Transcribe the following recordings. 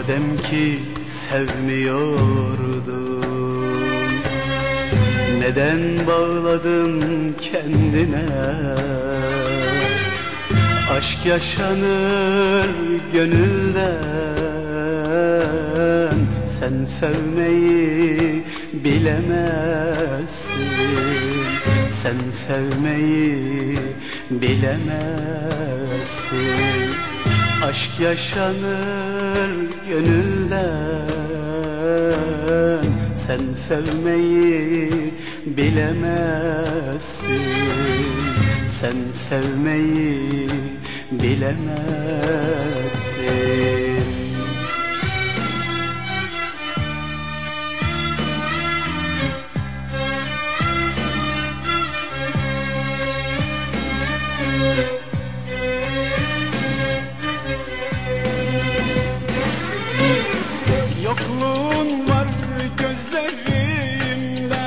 Madem ki sevmiyordun, neden bağladın kendine? Aşk yaşanır gönülden, sen sevmeyi bilemezsin. Sen sevmeyi bilemezsin. Aşk yaşanır gönülden, sen sevmeyi bilemezsin. Sen sevmeyi bilemezsin. Yokluğun var gözlerimde,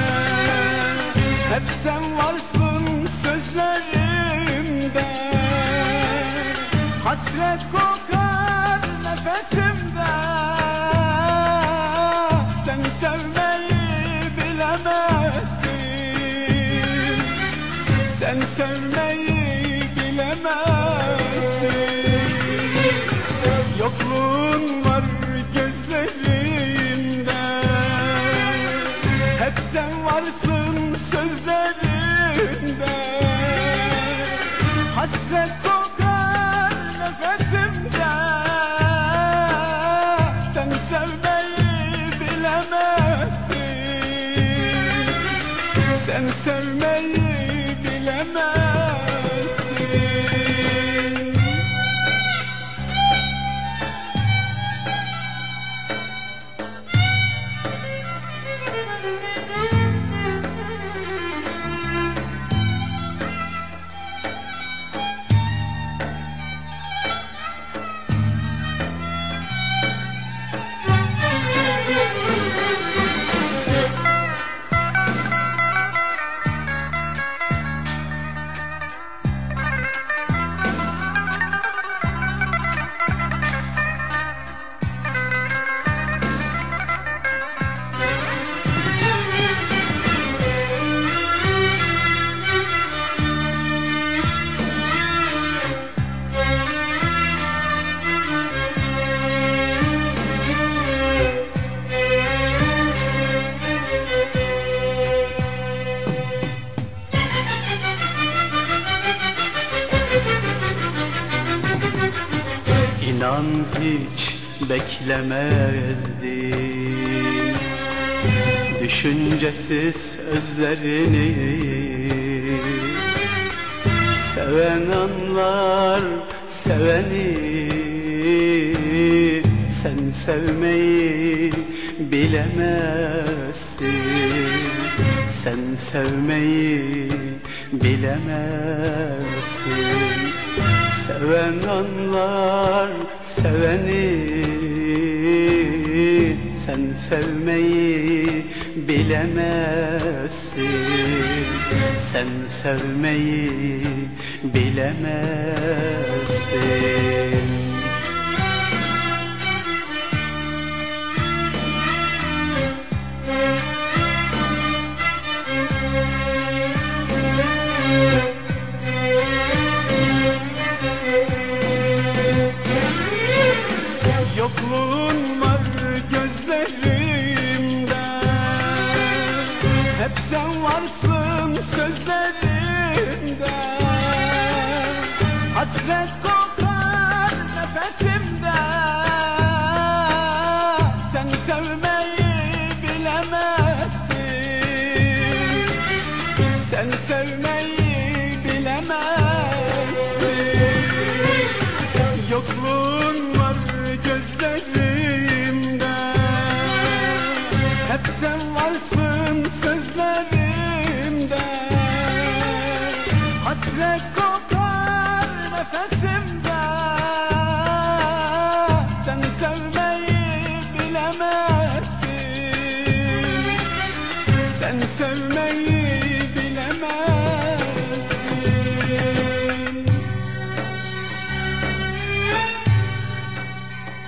hep sen varsın sözlerimde. Hasret kokar nefesimde, sen sevmeyi bilemezsin. Sen sevmeyi bilemezsin. Yokluğun var gözlerimde, hep sen varsın sözlerimde. Hasret kokar nefesimde, sen sevmeyi bilemezsin. Sen sevmeyi bilemezsin. İnan hiç beklemezdim düşüncesiz sözlerini. Seven anlar seveni, sen sevmeyi bilemezsin. Sen sevmeyi bilemezsin. Seven anlar seveni, sen sevmeyi bilemezsin. Sen sevmeyi bilemezsin. Yokluğun var gözlerimde, hep sen varsın sözlerimde. Hasret kokar nefesimde, sen sevmeyi bilemezsin. Sen sevmeyi bilemezsin. Yokluğun var gözlerimde, hep sen varsın sözlerimde. Hasret kokar nefesimde,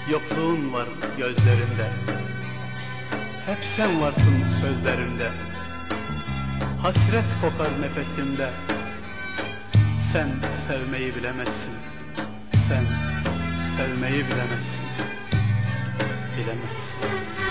Yokluğun var gözlerimde, hep sen varsın sözlerimde. Hasret kokar nefesimde. Sen sevmeyi bilemezsin, sen sevmeyi bilemezsin, bilemezsin.